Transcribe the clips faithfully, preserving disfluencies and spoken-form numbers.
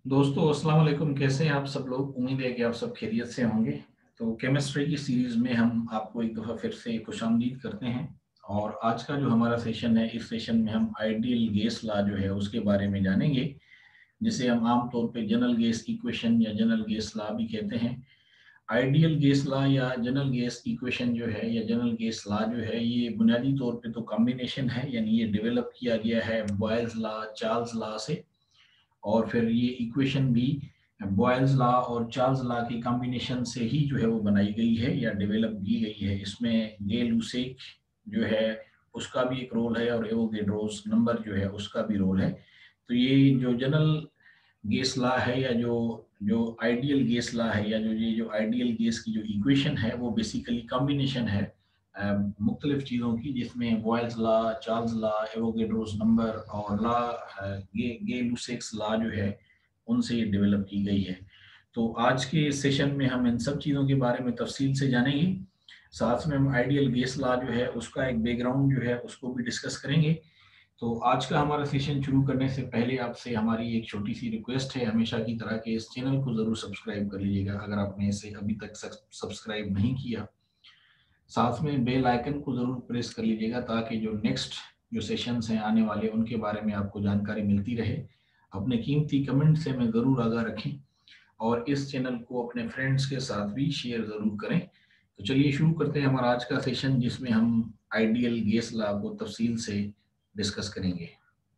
दोस्तों अस्सलाम वालेकुम। कैसे हैं आप सब लोग? उम्मीद है कि आप सब खैरियत से होंगे। तो केमिस्ट्री की सीरीज़ में हम आपको एक दफ़ा फिर से खुशामदीद करते हैं। और आज का जो हमारा सेशन है, इस सेशन में हम आइडियल गैस लॉ जो है उसके बारे में जानेंगे, जिसे हम आम तौर पे जनरल गैस इक्वेशन या जनरल गैस लॉ भी कहते हैं। आइडियल गैस लॉ या जनरल गैस इक्वेशन जो है या जनरल गैस लॉ जो है, ये बुनियादी तौर पे तो कॉम्बिनेशन है, यानी ये डेवलप किया गया है बॉयल्स लॉ, चार्ल्स लॉ से। और फिर ये इक्वेशन भी बॉयल्स लॉ और चार्ल्स लॉ की कॉम्बिनेशन से ही जो है वो बनाई गई है या डेवलप की गई है। इसमें गे लूसेक जो है उसका भी एक रोल है और एवोगेड्रोस नंबर जो है उसका भी रोल है। तो ये जो जनरल गैस लॉ है या जो जो आइडियल गैस लॉ है या जो ये जो आइडियल गैस की जो इक्वेशन है वो बेसिकली कॉम्बिनेशन है मुख्तलिफ चीज़ों की, जिसमें Boyle's law, Charles law, Avogadro's number और law Gay Gay Lussac's law जो है उनसे ये डेवलप की गई है। तो आज के सेशन में हम इन सब चीज़ों के बारे में तफसील से जानेंगे। साथ में हम आइडियल गैस लॉ जो है उसका एक बैकग्राउंड जो है उसको भी डिस्कस करेंगे। तो आज का हमारा सेशन शुरू करने से पहले आपसे हमारी एक छोटी सी रिक्वेस्ट है, हमेशा की तरह के इस चैनल को ज़रूर सब्सक्राइब कर लीजिएगा अगर आपने इसे अभी तक सब्सक्राइब नहीं किया। साथ में बेल आइकन को ज़रूर प्रेस कर लीजिएगा ताकि जो नेक्स्ट जो सेशंस हैं आने वाले उनके बारे में आपको जानकारी मिलती रहे। अपने कीमती कमेंट से हमें ज़रूर आगाह रखें और इस चैनल को अपने फ्रेंड्स के साथ भी शेयर ज़रूर करें। तो चलिए शुरू करते हैं हमारा आज का सेशन, जिसमें हम आइडियल गैस लॉ को तफसील से डिस्कस करेंगे।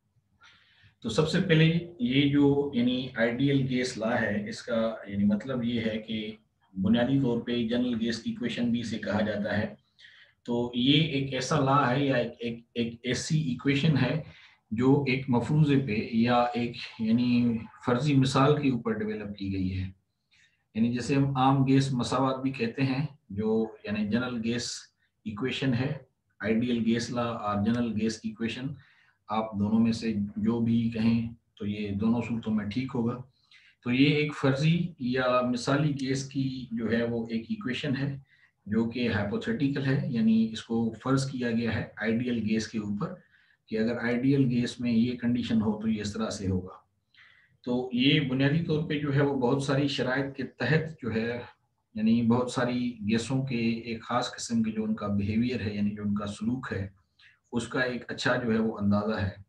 तो सबसे पहले ये जो यानी आइडियल गैस लॉ है, इसका यानी मतलब ये है कि बुनियादी तौर पे जनरल गैस इक्वेशन भी इसे कहा जाता है। तो ये एक ऐसा लॉ है या एक एक, एक ऐसी इक्वेशन है जो एक मफरूज़े पे या एक यानी फर्जी मिसाल के ऊपर डेवलप की गई है। यानी जैसे हम आम गैस मसावात भी कहते हैं, जो यानी जनरल गैस इक्वेशन है, आइडियल गैस लॉ और जनरल गैस इक्वेशन, आप दोनों में से जो भी कहें तो ये दोनों सूरतों में ठीक होगा। तो ये एक फर्जी या मिसाली गैस की जो है वो एक इक्वेशन है जो कि हाइपोथेटिकल है, यानी इसको फर्ज किया गया है आइडियल गैस के ऊपर कि अगर आइडियल गैस में ये कंडीशन हो तो ये इस तरह से होगा। तो ये बुनियादी तौर पे जो है वो बहुत सारी शराइत के तहत जो है, यानी बहुत सारी गैसों के एक ख़ास किस्म के जो उनका बिहेवियर है, यानी जो उनका सलूक है, उसका एक अच्छा जो है वो अंदाज़ा है,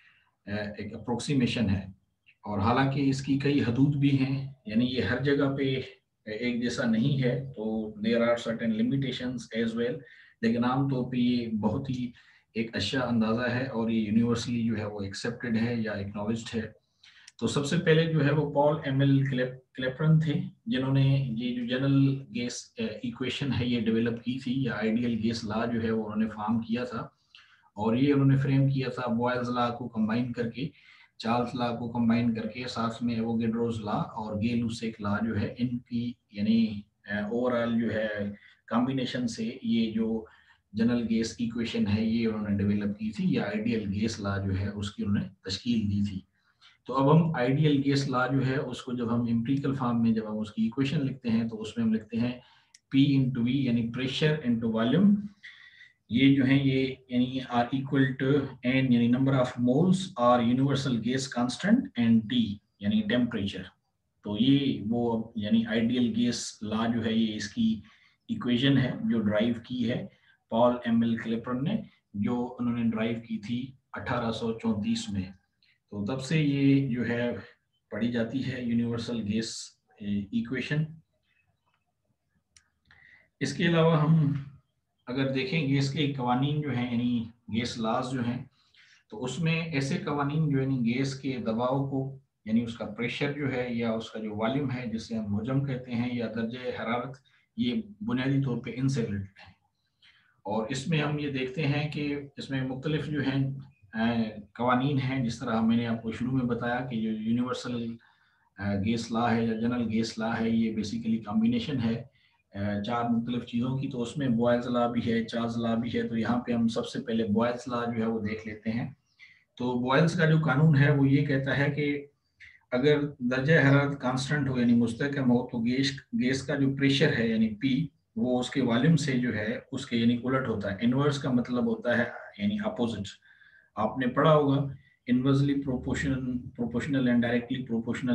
एक अप्रोक्सीमेशन है। और हालांकि इसकी कई हदूद भी हैं, यानी ये हर जगह पे एक जैसा नहीं है, तो there are certain limitations as well. लेकिन आमतौर पे ये बहुत ही एक अच्छा अंदाज़ा है और ये यूनिवर्सली जो है वो एक्सेप्टेड है या एक्नॉलेज्ड है। तो सबसे पहले जो है वो पॉल एमिल क्लेपरन थे, जिन्होंने ये जो जनरल गैस इक्वेशन है ये डेवलप की थी, या आइडियल गैस लॉ जो है वो उन्होंने फॉर्म किया था। और ये उन्होंने फ्रेम किया था बॉयल्स लॉ को कंबाइन करके, चार्ल्स लॉ को कंबाइन करके, साथ में एवोगेड्रोस लॉ और गे लूसेक लॉ जो है, इनकी यानी ओवरऑल जो है कॉम्बिनेशन से ये जो जनरल गैस इक्वेशन है ये उन्होंने डेवलप की थी, या आइडियल गैस लॉ जो है उसकी उन्होंने तश्कील दी थी। तो अब हम आइडियल गैस लॉ जो है उसको जब हम एम्पिरिकल फॉर्म में जब हम उसकी इक्वेशन लिखते हैं तो उसमें हम लिखते हैं P इंटू वी, यानी प्रेशर इंटू वॉल्यूम। ये जो है ये यानी आर इक्वल टू एन, यानी नंबर ऑफ मोल्स और universal gas constant, and T यानी टेम्परेचर। तो ये वो यानी आइडियल गैस लॉ जो है ये इसकी इक्वेशन है जो ड्राइव की है पॉल एमिल क्लेपर्न ने, जो उन्होंने ड्राइव की थी अठारह सौ चौंतीस में। तो तब से ये जो है पढ़ी जाती है यूनिवर्सल गैस इक्वेशन। इसके अलावा हम अगर देखें गैस के कवानीन जो हैं, यानी गैस लॉज जो हैं, तो उसमें ऐसे कवानीन जो यानी गैस के दबाव को, यानी उसका प्रेशर जो है या उसका जो वॉल्यूम है जिसे हम हजम कहते हैं, या दर्जे हरारत, ये बुनियादी तौर पे इनसे रिलेटेड है। और इसमें हम ये देखते हैं कि इसमें मुख्तलिफ जो हैं कवानीन हैं, जिस तरह मैंने आपको शुरू में बताया कि जो यूनिवर्सल गैस लॉ है या जनरल गैस लॉ है, ये बेसिकली कॉम्बिनेशन है चार मुख्तलिफ चीज़ों की। तो उसमें बॉयल्स लॉ भी है, चार्ल्स लॉ भी है। तो यहाँ पे हम सबसे पहले बॉयल्स लॉ जो है वो देख लेते हैं। तो बॉयल्स का जो कानून है वो ये कहता है कि अगर दर्जा हरारत कांस्टेंट हो यानी मुस्तकम हो, तो गैस गैस का जो प्रेशर है यानी पी, वो उसके वॉल्यूम से जो है उसके यानी उलट होता है। इनवर्स का मतलब होता है यानी अपोजिट। आपने पढ़ा होगा inversely proportional proportional and directly proportional.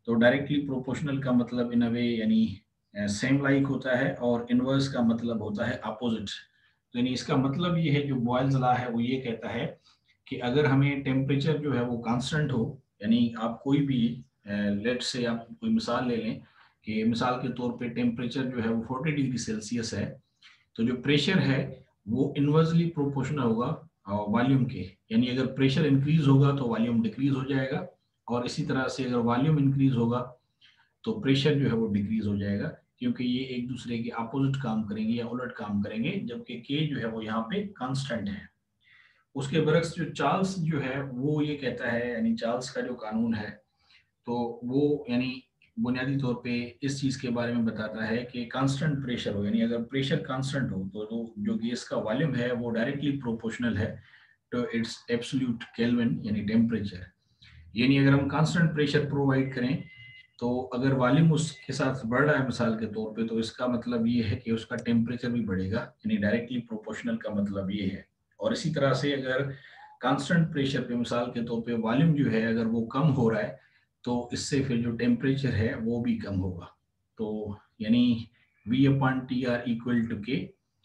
तो डायरेक्टली प्रोपोर्शनल का मतलब इन अ वे यानी सेम लाइक होता है, और इनवर्स का मतलब होता है अपोजिट। तो यानी इसका मतलब ये है, जो बॉयल्स लॉ है वो ये कहता है कि अगर हमें टेम्परेचर जो है वो कांस्टेंट हो, यानी आप कोई भी लेट से आप कोई मिसाल ले लें कि मिसाल के तौर पे टेम्परेचर जो है वो चालीस डिग्री सेल्सियस है, तो जो प्रेशर है वो इनवर्सली प्रोपोर्शनल होगा वॉल्यूम के। यानी अगर प्रेशर इंक्रीज होगा तो वॉल्यूम डिक्रीज हो जाएगा, और इसी तरह से अगर वॉल्यूम इंक्रीज होगा तो प्रेशर जो है वो डिक्रीज हो जाएगा, क्योंकि ये एक दूसरे के अपोजिट काम करेंगे या उलट काम करेंगे, जबकि के जो है वो यहाँ पे कांस्टेंट है। उसके बरक्स जो चार्ल्स जो है वो ये कहता है, यानी चार्ल्स का जो कानून है, तो वो यानी बुनियादी तौर पे इस चीज के बारे में बताता है कि कांस्टेंट प्रेशर हो, यानी अगर प्रेशर कांस्टेंट हो तो जो जो गैस का वॉल्यूम है वो डायरेक्टली प्रोपोर्शनल है तो इट्स एब्सोल्यूट केल्विन यानी टेम्परेचर। यानी अगर हम कांस्टेंट प्रेशर प्रोवाइड करें तो अगर वॉल्यूम उसके साथ बढ़ रहा है मिसाल के तौर पे, तो इसका मतलब ये है कि उसका टेम्परेचर भी बढ़ेगा, यानी डायरेक्टली प्रोपोर्शनल का मतलब ये है। और इसी तरह से अगर कांस्टेंट प्रेशर पे मिसाल के तौर पे वॉल्यूम जो है अगर वो कम हो रहा है, तो इससे फिर जो टेम्परेचर है वो भी कम होगा। तो यानी V upon T are equal to K,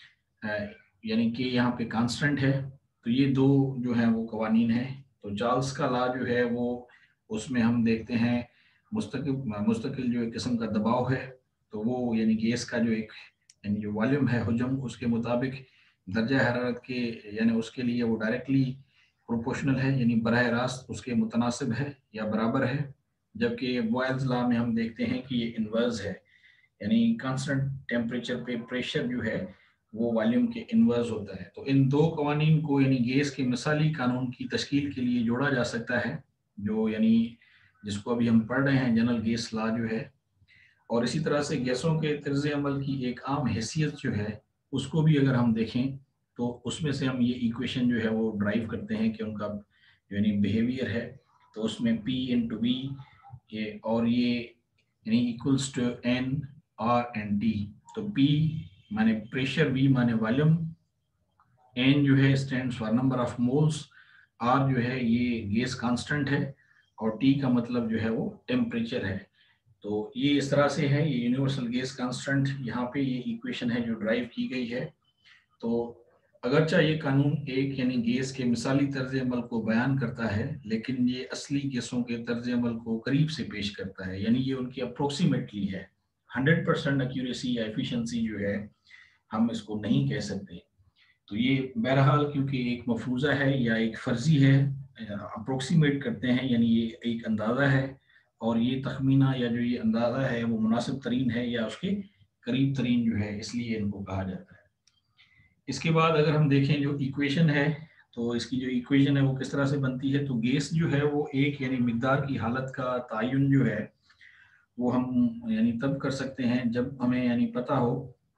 यानी कि यहाँ पे कांस्टेंट है। तो ये दो जो है वो कवानीन है। तो चार्ल्स का लॉ जो है वो, उसमें हम देखते हैं मुस्तकिल मुस्तकिल जो एक किस्म का दबाव है, तो वो यानी गैस का जो एक यानी जो वॉल्यूम है हुजम, उसके मुताबिक दर्जा हरारत के यानी उसके लिए वो डायरेक्टली प्रोपोर्शनल है, यानी बराह रास्त उसके मुतनासिब है या बराबर है। जबकि बॉयल्स लॉ में हम देखते हैं कि ये इन्वर्स है, यानी कांस्टेंट टेम्परेचर पे प्रेशर जो है वो वॉल्यूम के इन्वर्स होता है। तो इन दो कवानीन को यानी गैस के मिसाली कानून की तश्कील के लिए जोड़ा जा सकता है, जो यानी जिसको अभी हम पढ़ रहे हैं जनरल गैस लॉ जो है। और इसी तरह से गैसों के तर्ज अमल की एक आम हैसियत जो है उसको भी अगर हम देखें तो उसमें से हम ये इक्वेशन जो है वो ड्राइव करते हैं कि उनका यानी बिहेवियर है। तो उसमें P इंटू वी ये और ये यानी equals to N R and T. तो P माने प्रेशर, V माने वॉल्यूम, N जो है stands for number of moles, R जो है ये गैस कांस्टेंट है, और T का मतलब जो है वो टेम्परेचर है। तो ये इस तरह से है, ये यूनिवर्सल गैस कांस्टेंट यहाँ पे ये इक्वेशन है जो ड्राइव की गई है। तो अगरचा ये कानून एक यानी गैस के मिसाली तर्ज अमल को बयान करता है, लेकिन ये असली गैसों के तर्ज अमल को करीब से पेश करता है, यानी ये उनकी अप्रोक्सीमेटली है। हंड्रेड परसेंट एक्यूरेसी या एफिशिएंसी जो है हम इसको नहीं कह सकते। तो ये बहरहाल क्योंकि एक मफरूज़ा है या एक फर्जी है, अप्रोक्सीमेट करते हैं, यानी ये एक अंदाज़ा है, और ये तखमीना या जो ये अंदाज़ा है वो मुनासिब तरीन है या उसके करीब तरीन जो है, इसलिए इनको कहा जाता है। इसके बाद अगर हम देखें जो इक्वेशन है, तो इसकी जो इक्वेशन है वो किस तरह से बनती है। तो गैस जो है वो एक यानी मिकदार की हालत का तयन जो है वो हम यानी तब कर सकते हैं जब हमें यानी पता हो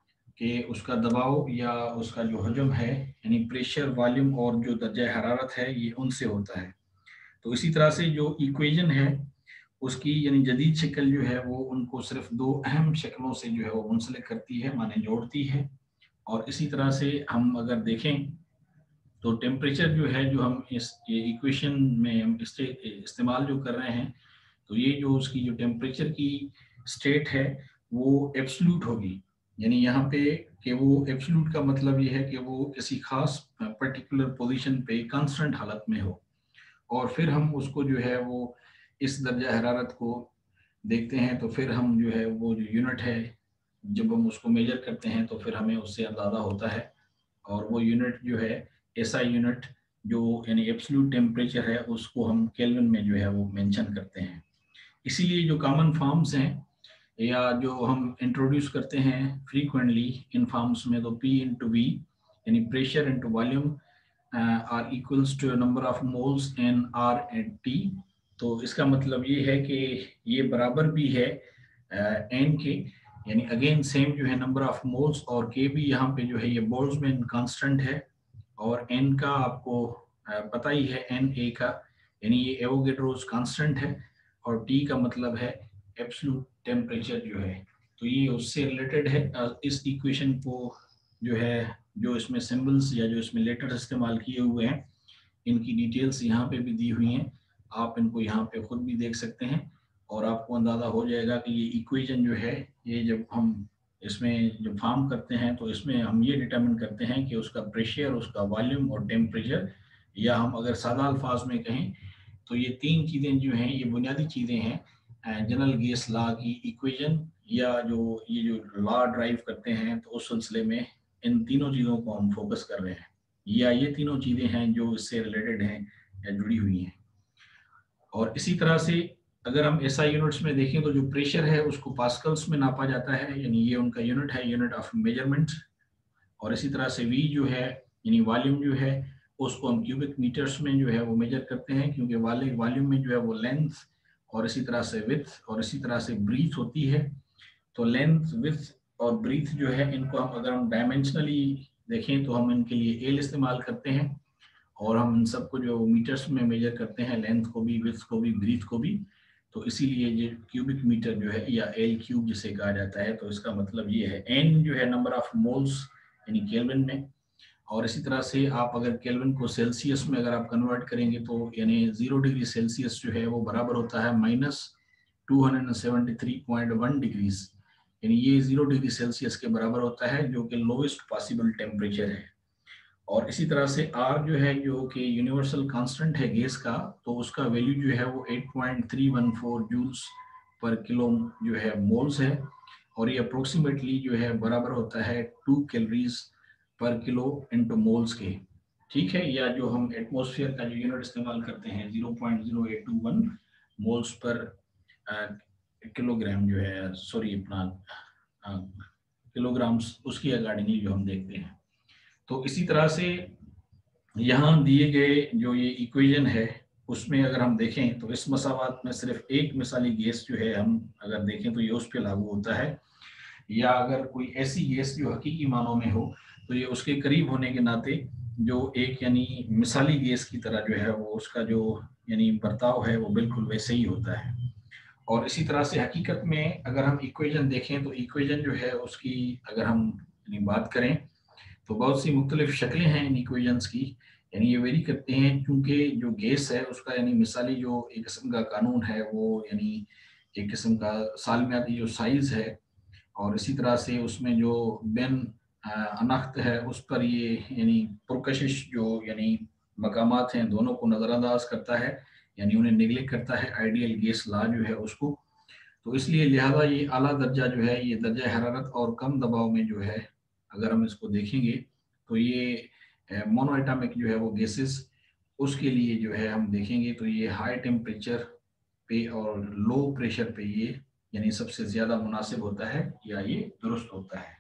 कि उसका दबाव या उसका जो हजम है यानी प्रेशर, वॉल्यूम और जो दर्जा हरारत है ये उनसे होता है। तो इसी तरह से जो इक्वेशन है उसकी यानी जदीद शक्ल जो है वो उनको सिर्फ दो अहम शक्लों से जो है वो मुंसलिक करती है, माने जोड़ती है। और इसी तरह से हम अगर देखें तो टेम्परेचर जो है जो हम इस ये इक्वेशन में हम इससे इस्तेमाल जो कर रहे हैं, तो ये जो उसकी जो टेम्परेचर की स्टेट है वो एब्सोल्यूट होगी, यानी यहाँ पे कि वो एब्सोल्यूट का मतलब ये है कि वो किसी खास पर्टिकुलर पोजीशन पे कांस्टेंट हालत में हो। और फिर हम उसको जो है वो इस दर्जा हरारत को देखते हैं, तो फिर हम जो है वो जो यूनिट है जब हम उसको मेजर करते हैं तो फिर हमें उससे अंदाज़ा होता है, और वो यूनिट जो है एसआई यूनिट जो यानी एब्सोल्यूट टेम्परेचर है उसको हम केल्विन में जो है वो मेंशन करते हैं। इसीलिए जो कॉमन फॉर्म्स हैं या जो हम इंट्रोड्यूस करते हैं फ्रीक्वेंटली इन फॉर्म्स में, तो P इंटू वी यानी pressure into volume are equals to number of moles in R and T. तो इसका मतलब ये है कि ये बराबर भी है एन uh, के, यानी अगेन सेम जो है नंबर ऑफ मोल्स, और के भी यहाँ पे जो है ये बोल्ट्जमैन कांस्टेंट है, और एन का आपको uh, पता ही है एन ए का, यानी ये एवोगेड्रोस कांस्टेंट है, और टी का मतलब है एब्सोल्यूट टेम्परेचर जो है। तो ये उससे रिलेटेड है। इस इक्वेशन को जो है जो इसमें सिंबल्स या जो इसमें लेटर्स इस्तेमाल किए हुए हैं इनकी डिटेल्स यहाँ पे भी दी हुई हैं, आप इनको यहाँ पे खुद भी देख सकते हैं। और आपको अंदाज़ा हो जाएगा कि ये इक्वेशन जो है, ये जब हम इसमें जब फार्म करते हैं तो इसमें हम ये डिटरमिन करते हैं कि उसका प्रेशर, उसका वॉल्यूम और टेम्परेचर, या हम अगर सादा अल्फाज में कहें तो ये तीन चीज़ें जो हैं ये बुनियादी चीज़ें हैं जनरल गैस लॉ की इक्वेशन, या जो ये जो लॉ ड्राइव करते हैं, तो उस सिलसिले में इन तीनों चीज़ों को हम फोकस कर रहे हैं, या ये तीनों चीज़ें हैं जो इससे रिलेटेड हैं या जुड़ी हुई हैं। और इसी तरह से अगर हम एसआई यूनिट्स में देखें तो जो प्रेशर है उसको पास्कल्स में नापा जाता है, यानी ये उनका यूनिट है, यूनिट ऑफ मेजरमेंट। और इसी तरह से वी जो है यानी वॉल्यूम जो है उसको हम क्यूबिक मीटर्स में जो है वो मेजर करते हैं, क्योंकि वाले वॉल्यूम में जो है वो लेंथ और इसी तरह से विड्थ और इसी तरह से ब्रीथ होती है। तो लेंथ, विड्थ और ब्रीथ जो है इनको हम अगर हम डायमेंशनली देखें तो हम इनके लिए एल इस्तेमाल करते हैं, और हम इन सबको जो मीटर्स में मेजर करते हैं, लेंथ को भी, विड्थ को भी, ब्रीथ को भी। तो इसीलिए ये क्यूबिक मीटर जो है या एल क्यूब जिसे कहा जाता है, तो इसका मतलब ये है। एन जो है नंबर ऑफ मोल्स यानी केल्विन में, और इसी तरह से आप अगर केल्विन को सेल्सियस में अगर आप कन्वर्ट करेंगे तो यानी जीरो डिग्री सेल्सियस जो है वो बराबर होता है minus two hundred seventy three point one degrees, यानी ये जीरो डिग्री सेल्सियस के बराबर होता है, जो कि लोएस्ट पॉसिबल टेम्परेचर है। और इसी तरह से आर जो है जो कि यूनिवर्सल कांस्टेंट है गैस का, तो उसका वैल्यू जो है वो eight point three one four joules पर किलो जो है मोल्स है, और ये अप्रोक्सीमेटली जो है बराबर होता है टू कैलोरीज पर किलो इंटू मोल्स के, ठीक है। या जो हम एटमॉस्फेयर का जो यूनिट इस्तेमाल करते हैं zero point zero eight two one moles पर किलोग्राम जो है, सॉरी अपना किलोग्राम्स, उसकी अकॉर्डिंगली जो हम देखते हैं। तो इसी तरह से यहाँ दिए गए जो ये इक्वेशन है उसमें अगर हम देखें तो इस मसावात में सिर्फ एक मिसाली गैस जो है हम अगर देखें तो ये उस पर लागू होता है, या अगर कोई ऐसी गैस जो हकीकी मानों में हो तो ये उसके करीब होने के नाते जो एक यानी मिसाली गैस की तरह जो है वो उसका जो यानी बर्ताव है वो बिल्कुल वैसे ही होता है। और इसी तरह से हकीकत में अगर हम इक्वेशन देखें तो इक्वेशन जो है उसकी अगर हम यानी बात करें तो बहुत सी मुख्तलिफ शक्लें हैं इन इक्वेशंस की, यानी ये वेरी करते हैं क्योंकि जो गैस है उसका यानी मिसाली जो एक किस्म का कानून है वो यानी एक किस्म का सालमियाती जो साइज़ है, और इसी तरह से उसमें जो बेन अनख्त है उस पर ये यानी पुरकशिश जो यानी मकामात हैं दोनों को नज़रअंदाज करता है, यानी उन्हें निगलेक्ट करता है आइडियल गैस लॉ जो है उसको। तो इसलिए लिहाजा ये आला दर्जा जो है ये दर्जा हरारत और कम दबाव में जो है अगर हम इसको देखेंगे तो ये मोनोएटॉमिक जो है वो गैसेस, उसके लिए जो है हम देखेंगे तो ये हाई टेम्परेचर पे और लो प्रेशर पे ये यानी सबसे ज्यादा मुनासिब होता है या ये दुरुस्त होता है।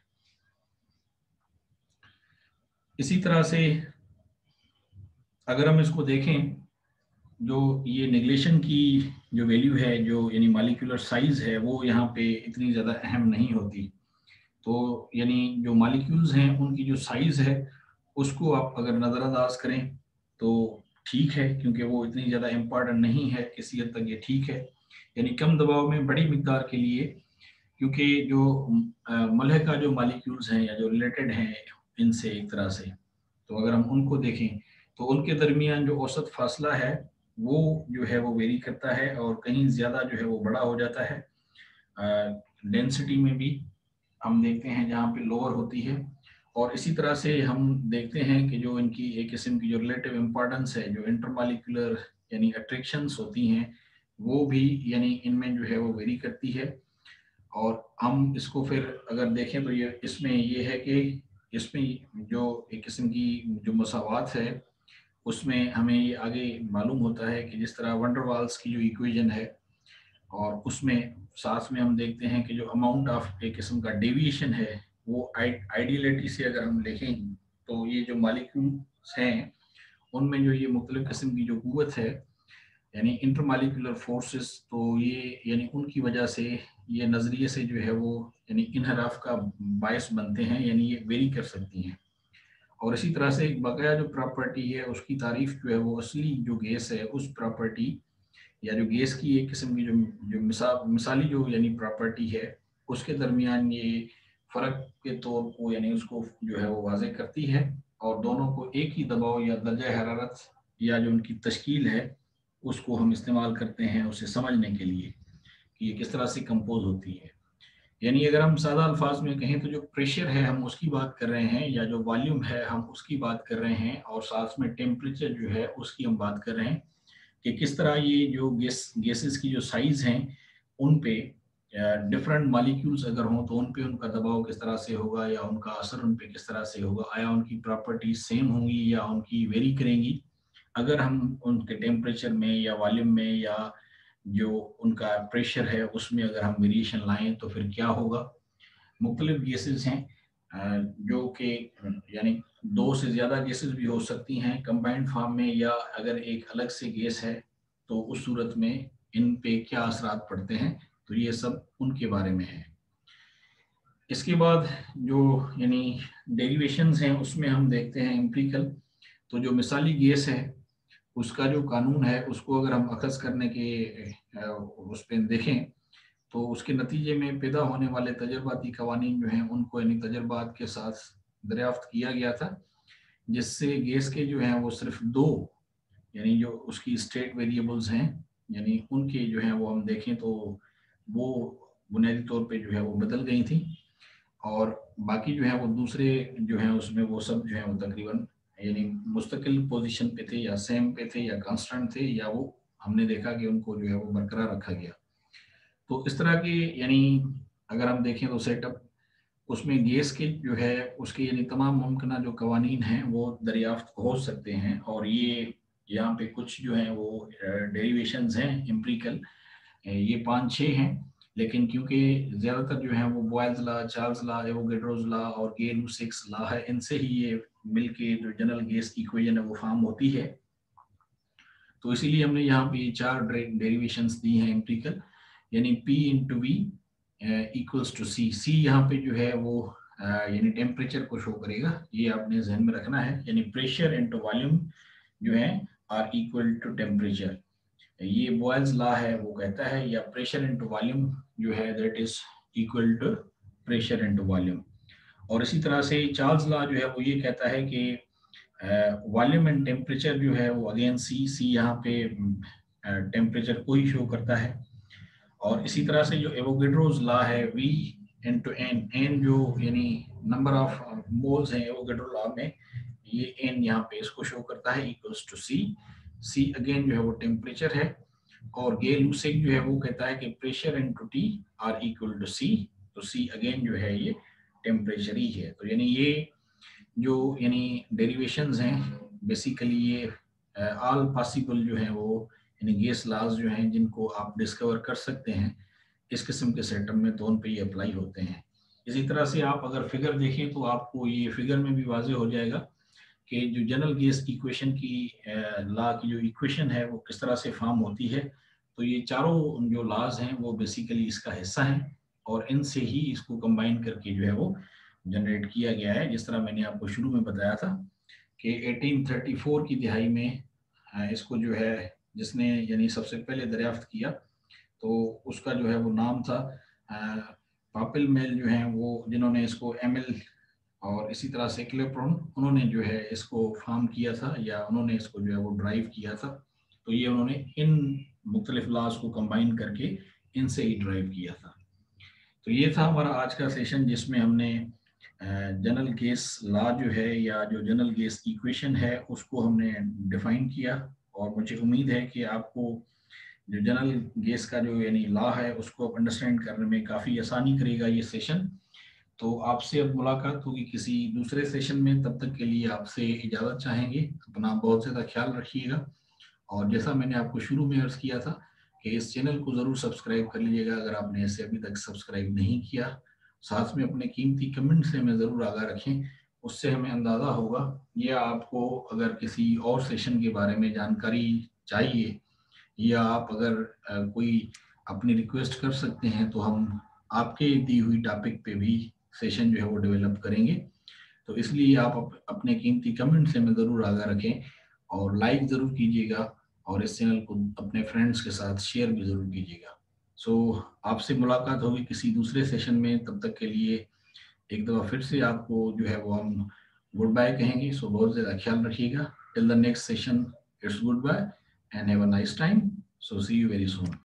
इसी तरह से अगर हम इसको देखें जो ये नेगलेशन की जो वैल्यू है जो यानी मॉलिक्यूलर साइज है वो यहाँ पे इतनी ज़्यादा अहम नहीं होती। तो यानी जो मॉलिक्यूल्स हैं उनकी जो साइज़ है उसको आप अगर नज़रअंदाज करें तो ठीक है, क्योंकि वो इतनी ज़्यादा इम्पॉर्टेंट नहीं है, किसी हद तक ये ठीक है। यानी कम दबाव में बड़ी मिकदार के लिए, क्योंकि जो मलह का जो मॉलिक्यूल्स हैं या जो रिलेटेड हैं इनसे एक तरह से, तो अगर हम उनको देखें तो उनके दरमियान जो औसत फासला है वो जो है वो वेरी करता है और कहीं ज़्यादा जो है वो बड़ा हो जाता है। डेंसिटी में भी हम देखते हैं जहाँ पे लोअर होती है, और इसी तरह से हम देखते हैं कि जो इनकी एक किस्म की जो रिलेटिव इम्पोर्टेंस है, जो इंटरमॉलिक्यूलर यानी अट्रैक्शंस होती हैं वो भी यानी इनमें जो है वो वेरी करती है। और हम इसको फिर अगर देखें तो ये इसमें ये है कि इसमें जो एक किस्म की जो मसावात है उसमें हमें ये आगे मालूम होता है कि जिस तरह वंडरवाल्स की जो इक्वेशन है और उसमें साथ में हम देखते हैं कि जो अमाउंट ऑफ एक किस्म का डेविएशन है वो आइडियलिटी से अगर हम देखें तो ये जो मॉलिक्यूल्स हैं उनमें जो ये मुख्तलिफ किस्म की जो कुव्वत है यानी इंटरमॉलिक्यूलर फोर्सेस, तो ये यानी उनकी वजह से ये नज़रिए से जो है वो यानी इनहराफ का बायस बनते हैं, यानी ये वेरी कर सकती हैं। और इसी तरह से एक बकाया जो प्रॉपर्टी है उसकी तारीफ जो है वो असली जो गैस है उस प्रॉपर्टी या जो गैस की एक किस्म की जो जो मिसा, मिसाली जो यानी प्रॉपर्टी है उसके दरमियान ये फ़र्क के तौर को यानी उसको जो है वो वाज़े करती है, और दोनों को एक ही दबाव या दर्जा हरारत या जो उनकी तश्कील है उसको हम इस्तेमाल करते हैं उसे समझने के लिए। ये किस तरह से कंपोज होती है। यानी अगर हम सादा अल्फाज में कहें तो जो प्रेशर है हम उसकी बात कर रहे हैं, या जो वॉल्यूम है हम उसकी बात कर रहे हैं, और साथ में टेम्परेचर जो है उसकी हम बात कर रहे हैं कि किस तरह ये जो गैस गैसेस की जो साइज हैं उन पे डिफरेंट मॉलिक्यूल्स अगर हों तो उन पे उनका दबाव किस तरह से होगा, या उनका असर उन पे किस तरह से होगा, आया उनकी प्रॉपर्टीज सेम होंगी या उनकी वेरी करेंगी अगर हम उनके टेम्परेचर में या वॉल्यूम में या जो उनका प्रेशर है उसमें अगर हम वेरिएशन लाएं तो फिर क्या होगा। मुख्तलिफ गैसेस हैं जो कि यानी दो से ज़्यादा गैसेस भी हो सकती हैं कंबाइंड फॉर्म में, या अगर एक अलग से गैस है तो उस सूरत में इन पे क्या असरात पड़ते हैं, तो ये सब उनके बारे में है। इसके बाद जो यानी डेरिवेशंस हैं उसमें हम देखते हैं एम्पिरिकल। तो जो मिसाली गैस है उसका जो कानून है उसको अगर हम अखज़ करने के उस पर देखें तो उसके नतीजे में पैदा होने वाले तजर्बाती कवानीन जो हैं उनको यानी तजर्बात के साथ दरियाफ्त किया गया था, जिससे गैस के जो हैं वो सिर्फ दो यानी जो उसकी स्टेट वेरिएबल्स हैं यानी उनके जो हैं वो हम देखें तो वो बुनियादी तौर पे जो है वो बदल गई थी, और बाकी जो है वो दूसरे जो हैं उसमें वो सब जो है वो तकरीबन यानी मुस्तकिल पोजीशन पे थे, या सेम पे थे, या कांस्टेंट थे, या वो हमने देखा कि उनको जो है वो बरकरार रखा गया। तो इस तरह के यानी अगर हम देखें तो सेटअप उसमें गैस के जो है उसके यानी तमाम मुमकिन जो कवानीन हैं वो दरियाफ्त हो सकते हैं, और ये यहाँ पे कुछ जो हैं वो डेरिवेशंस हैं एम्पिरिकल, ये पाँच छः हैं, लेकिन क्योंकि ज़्यादातर जो हैं वो Boyle's law, Charles law, Avogadro's law और गे-लुसाक्स लॉ है, इनसे ही ये मिलके जो जनरल गैस इक्वेशन है वो फॉर्म होती है। तो इसीलिए हमने यहाँ पे चार डेरिवेशंस दी हैं एम्पिरिकल, यानी P into V equals to C. C यहाँ पे जो है वो यानी टेम्परेचर को शो करेगा, ये आपने जहन में रखना है, यानी प्रेशर इंटू वॉल्यूम जो है आर इक्वल टू टेम्परेचर। ये बॉयल्स लॉ है वो कहता है, या प्रेशर इंटू वॉल्यूम जो है that is equal to pressure into volume. और इसी तरह से चार्ल्स लॉ जो है वो ये कहता है कि वॉल्यूम एंड टेम्परेचर जो है वो अगेन सी सी यहाँ पे टेम्परेचर uh, को ही शो करता है। और इसी तरह से जो एवोगैड्रोस लॉ है वी इनटू एन, एन जो यानी नंबर ऑफ मोल्स हैं एवोगैड्रो लॉ में, ये एन यहाँ पे इसको शो करता है equals to C. C again जो है वो टेम्परेचर है, और गे-लुसाक जो है वो कहता है कि pressure into T are equal to C, तो सी अगेन जो है ये टेम्परेचर ही है। तो यानी ये जो यानी डेरिवेशंस हैं बेसिकली ये ऑल पॉसिबल जो है वो यानी गैस लॉज जो हैं जिनको आप डिस्कवर कर सकते हैं इस किस्म के सेटअप में, तो उन पे ये अप्लाई होते हैं। इसी तरह से आप अगर फिगर देखें तो आपको ये फिगर में भी वाज़ेह हो जाएगा कि जो जनरल गैस इक्वेशन की लॉ की जो इक्वेशन है वो किस तरह से फॉर्म होती है। तो ये चारों जो लॉज हैं वो बेसिकली इसका हिस्सा हैं, और इनसे ही इसको कंबाइन करके जो है वो जनरेट किया गया है। जिस तरह मैंने आपको शुरू में बताया था कि अठारह सौ चौंतीस की दिहाई में इसको जो है जिसने यानी सबसे पहले दरियाफ्त किया तो उसका जो है वो नाम था पापिल मेल जो है वो, जिन्होंने इसको एम एल और इसी तरह से क्लेप्रोन उन्होंने जो है इसको फॉर्म किया था, या उन्होंने इसको जो है वो ड्राइव किया था। तो ये उन्होंने इन मुख्तलिफ लॉज को कंबाइन करके इनसे ही ड्राइव किया था। तो ये था हमारा आज का सेशन जिसमें हमने जनरल गैस लॉ जो है या जो जनरल गैस इक्वेशन है उसको हमने डिफाइन किया, और मुझे उम्मीद है कि आपको जो जनरल गैस का जो यानी लॉ है उसको अंडरस्टैंड करने में काफ़ी आसानी करेगा ये सेशन। तो आपसे अब मुलाकात होगी किसी दूसरे सेशन में, तब तक के लिए आपसे इजाज़त चाहेंगे। अपना बहुत ज़्यादा ख्याल रखिएगा, और जैसा मैंने आपको शुरू में अर्ज़ किया था कि इस चैनल को ज़रूर सब्सक्राइब कर लीजिएगा अगर आपने इसे अभी तक सब्सक्राइब नहीं किया। साथ में अपने कीमती कमेंट से हमें ज़रूर आगाह रखें, उससे हमें अंदाज़ा होगा, या आपको अगर किसी और सेशन के बारे में जानकारी चाहिए या आप अगर कोई अपनी रिक्वेस्ट कर सकते हैं तो हम आपके दी हुई टॉपिक पे भी सेशन जो है वो डेवलप करेंगे। तो इसलिए आप अप, अपने कीमती कमेंट से हमें ज़रूर आगाह रखें, और लाइक ज़रूर कीजिएगा, और इस चैनल को अपने फ्रेंड्स के साथ शेयर भी ज़रूर कीजिएगा। सो आपसे मुलाकात होगी किसी दूसरे सेशन में, तब तक के लिए एक दफ़ा फिर से आपको जो है वो हम गुड बाय कहेंगे। सो बहुत ज़्यादा ख्याल रखिएगा। Till the next session, it's good bye and have a nice time. So see you very soon.